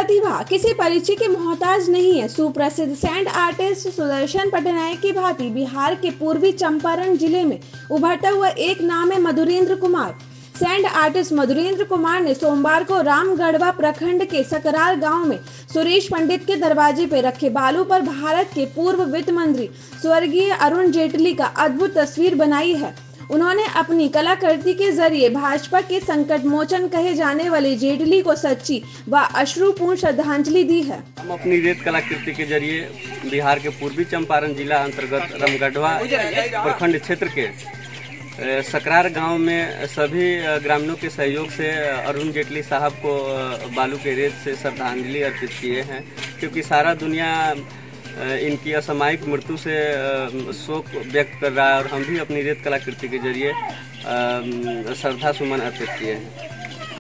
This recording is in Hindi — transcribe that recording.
प्रतिभा किसी परिचय के मोहताज नहीं है। सुप्रसिद्ध सैंड आर्टिस्ट सुदर्शन पटनायक की भांति बिहार के पूर्वी चंपारण जिले में उभरता हुआ एक नाम है मधुरेंद्र कुमार। सैंड आर्टिस्ट मधुरेंद्र कुमार ने सोमवार को रामगढ़वा प्रखंड के सकराल गांव में सुरेश पंडित के दरवाजे पर रखे बालू पर भारत के पूर्व वित्त मंत्री स्वर्गीय अरुण जेटली का अद्भुत तस्वीर बनाई है। उन्होंने अपनी कलाकृति के जरिए भाजपा के संकट मोचन कहे जाने वाले जेटली को सच्ची व अश्रुपूर्ण श्रद्धांजलि दी है। हम अपनी रेत कलाकृति के जरिए बिहार के पूर्वी चंपारण जिला अंतर्गत रामगढ़वा प्रखंड क्षेत्र के सकरार गांव में सभी ग्रामीणों के सहयोग से अरुण जेटली साहब को बालू के रेत से श्रद्धांजलि अर्पित किए हैं, क्योंकि सारा दुनिया इनकी असामयिक मृत्यु से शोक व्यक्त कर रहा है और हम भी अपनी रेत कलाकृति के जरिए श्रद्धा सुमन अर्पित किए हैं।